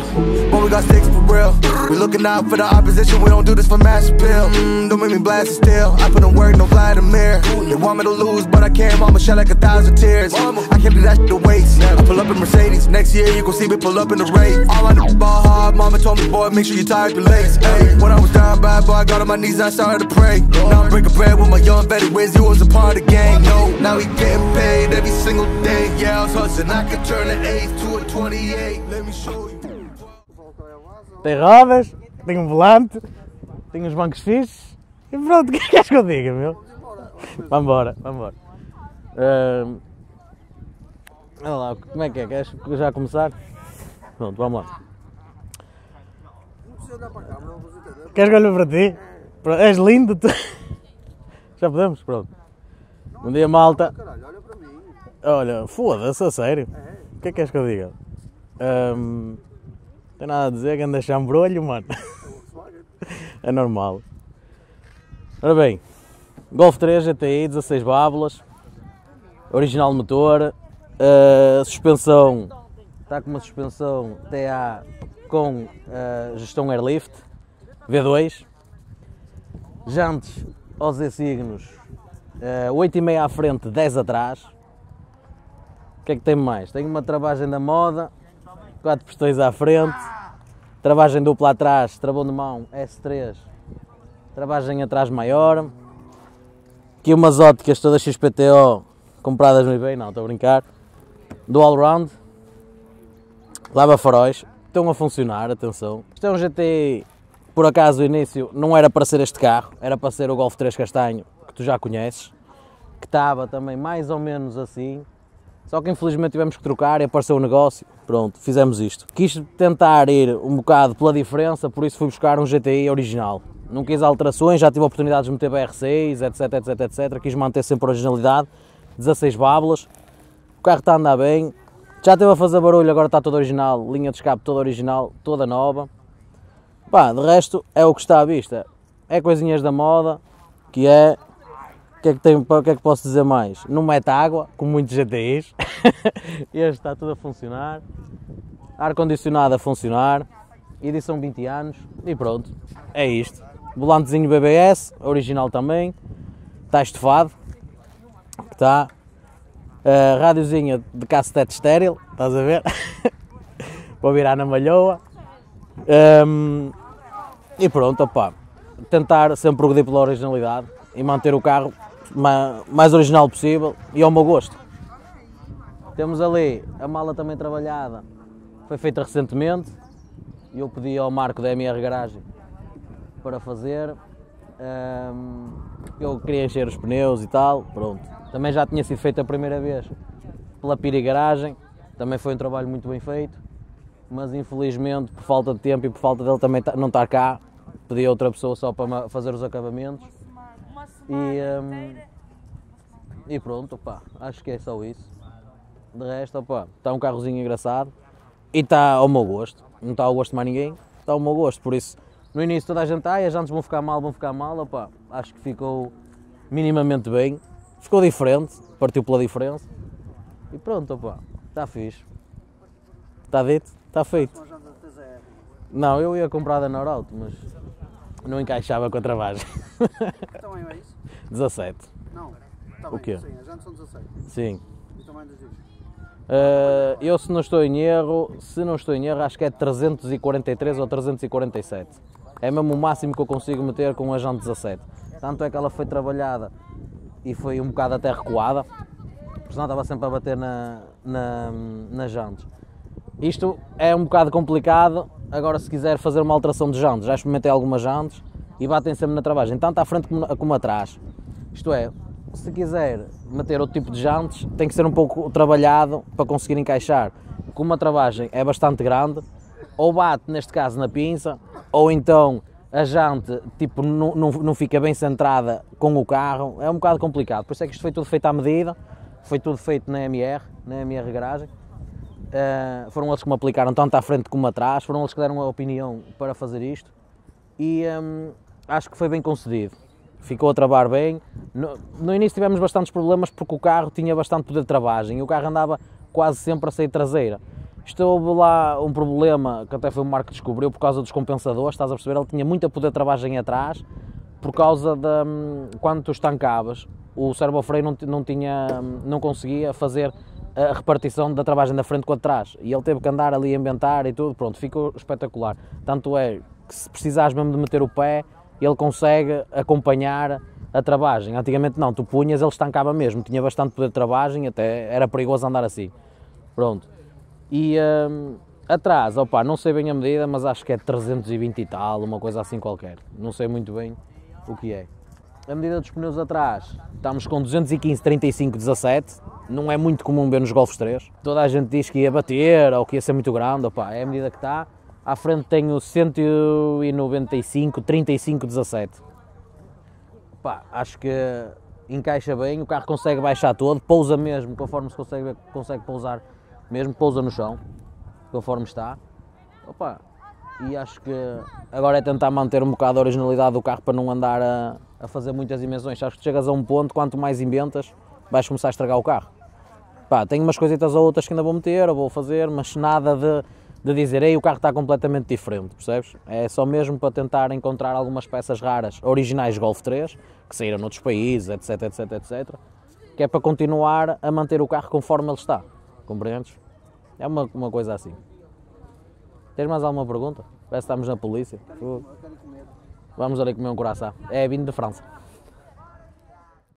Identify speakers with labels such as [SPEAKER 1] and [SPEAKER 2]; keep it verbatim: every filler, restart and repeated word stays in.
[SPEAKER 1] but we got sticks for real. We looking out for the opposition, we don't do this for mass appeal. Mm, don't make me blast it still, I put in work, no Vladimir. They want me to lose, but I can't, mama shed like a thousand tears. I can't do that shit to waste. I pull up in Mercedes, next year you gon' see me pull up in the race. All I know ball hard, mama told me, boy, make sure you tie up your legs. Hey, when I was down bad, boy, I got on my knees and I started to pray. Now I'm breaking bread with my young vet, Wiz, you was a part of the gang. No, now we getting paid every single day. Yeah, I was hustling, I could turn an eight to a twenty-eight. Let me show you.
[SPEAKER 2] Tem rodas, tem um volante, tem uns bancos fixes e pronto, o que é que queres que eu diga, meu? Vambora, vambora. Uh, olha lá, como é que é? Queres já começar? Pronto, vamos lá. Queres que olhe para ti? És lindo, tu. Já podemos? Pronto. Um dia, malta. Olha, foda-se, a sério. O que é que queres que eu diga? Um, não tem nada a dizer, que anda chambrolho, mano. É normal. Ora bem, Golf três G T I, dezasseis válvulas, original motor, uh, suspensão, está com uma suspensão T A com uh, gestão Airlift, V dois, jantes O Z signos, uh, oito e meio à frente, dez atrás. O que é que tem mais? Tem uma travagem da moda, quatro pistões à frente, travagem dupla atrás, travão de mão S três, travagem atrás maior, aqui umas óticas todas X P T O compradas no eBay, não, estou a brincar, dual round, lava faróis, estão a funcionar, atenção. Isto é um G T I, por acaso o início não era para ser este carro, era para ser o Golf três castanho, que tu já conheces, que estava também mais ou menos assim. Só que infelizmente tivemos que trocar e apareceu o negócio, pronto, fizemos isto. Quis tentar ir um bocado pela diferença, por isso fui buscar um G T I original. Não quis alterações, já tive oportunidades de meter B R seis, etc, etc, etc. Quis manter sempre a originalidade, dezasseis válvulas. O carro está a andar bem, já teve a fazer barulho, agora está todo original, linha de escape toda original, toda nova. Pá, de resto é o que está à vista, é coisinhas da moda, que é... O que, é que, tem, o que é que posso dizer mais? Não mete água, como muitos G T Is. Este está tudo a funcionar. Ar-condicionado a funcionar. Edição vinte anos. E pronto, é isto. Volantezinho B B S, original também. Está estofado. Está. Uh, rádiozinha de cassete estéril, estás a ver? Vou virar na malhoa. Um, e pronto, opá. Tentar sempre progredir pela originalidade e manter o carro mais original possível e ao meu gosto. Temos ali a mala também trabalhada, foi feita recentemente e eu pedi ao Marco da M R Garagem para fazer. Eu queria encher os pneus e tal, pronto. Também já tinha sido feito a primeira vez pela Piri Garagem, também foi um trabalho muito bem feito, mas infelizmente por falta de tempo e por falta dele também não estar cá, pedi a outra pessoa só para fazer os acabamentos. E, um, e pronto, opá, acho que é só isso. De resto, opá, está um carrozinho engraçado e está ao meu gosto. Não está ao gosto de mais ninguém, está ao meu gosto. Por isso, no início toda a gente, ai, as jantes vão ficar mal, vão ficar mal, opá, acho que ficou minimamente bem. Ficou diferente, partiu pela diferença. E pronto, opá, está fixe. Está dito, está feito. Não, eu ia comprar da Norauto, mas não encaixava com a travagem.
[SPEAKER 3] Então é isso?
[SPEAKER 2] dezassete.
[SPEAKER 3] Não, está bem,
[SPEAKER 2] o quê?
[SPEAKER 3] sim, as jantes são dezassete.
[SPEAKER 2] Sim.
[SPEAKER 3] E o tamanho das discos?
[SPEAKER 2] Uh, eu se não estou em erro, se não estou em erro, acho que é trezentos e quarenta e três ou trezentos e quarenta e sete. É mesmo o máximo que eu consigo meter com a jante dezassete. Tanto é que ela foi trabalhada e foi um bocado até recuada, porque senão estava sempre a bater na, na, nas jantes. Isto é um bocado complicado, agora se quiser fazer uma alteração de jantes, já experimentei algumas jantes e batem sempre na travagem, tanto à frente como, como atrás. Isto é, se quiser meter outro tipo de jantes, tem que ser um pouco trabalhado para conseguir encaixar. Como a travagem é bastante grande, ou bate neste caso na pinça, ou então a jante tipo, não, não, não fica bem centrada com o carro, é um bocado complicado. Por isso é que isto foi tudo feito à medida, foi tudo feito na M R, na M R Garagem. Uh, foram eles que me aplicaram tanto à frente como atrás, foram eles que deram a opinião para fazer isto e um, acho que foi bem concedido, ficou a travar bem. No, no início tivemos bastantes problemas porque o carro tinha bastante poder de travagem e o carro andava quase sempre a sair traseira
[SPEAKER 4] Isto houve lá um problema, que até foi o Marco que descobriu, por causa dos compensadores, estás a perceber? Ele tinha muita poder de travagem atrás, por causa de, quando tu estancavas, o servofreio não, não, tinha, não conseguia fazer a repartição da travagem da frente com a de trás, e ele teve que andar ali a inventar e tudo, pronto, ficou espetacular. Tanto é que se precisares mesmo de meter o pé, ele consegue acompanhar a travagem. Antigamente não, tu punhas, ele estancava mesmo, tinha bastante poder de travagem, até era perigoso andar assim. Pronto. E hum, atrás, opa, não sei bem a medida, mas acho que é trezentos e vinte e tal, uma coisa assim qualquer. Não sei muito bem o que é. A medida dos pneus atrás, estamos com duzentos e quinze, trinta e cinco, dezassete. Não é muito comum ver nos Golfs três. Toda a gente diz que ia bater ou que ia ser muito grande, opa, é a medida que está. À frente tenho cento e noventa e cinco, trinta e cinco, dezassete. Pá, acho que encaixa bem, o carro consegue baixar todo, pousa mesmo, conforme se consegue ver, consegue pousar mesmo, pousa no chão, conforme está. Opa, e acho que agora é tentar manter um bocado a originalidade do carro para não andar a, a fazer muitas dimensões. Acho que chegas a um ponto, quanto mais inventas, vais começar a estragar o carro. Pá, tenho umas coisitas ou outras que ainda vou meter, ou vou fazer, mas nada de... de dizer, ei, o carro está completamente diferente, percebes? É só mesmo para tentar encontrar algumas peças raras, originais Golf três, que saíram noutros países, etc, etc, etcétera, que é para continuar a manter o carro conforme ele está, compreendes? É uma, uma coisa assim. Tens mais alguma pergunta? Parece que estamos na polícia. Vamos ali comer um coração. É vindo de França.